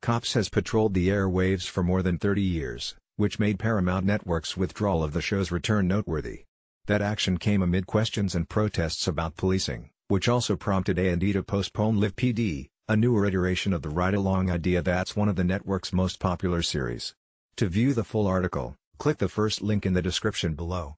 Cops has patrolled the airwaves for more than 30 years, which made Paramount Network's withdrawal of the show's return noteworthy. That action came amid questions and protests about policing, which also prompted A&E to postpone Live PD, a newer iteration of the ride-along idea that's one of the network's most popular series. To view the full article, click the first link in the description below.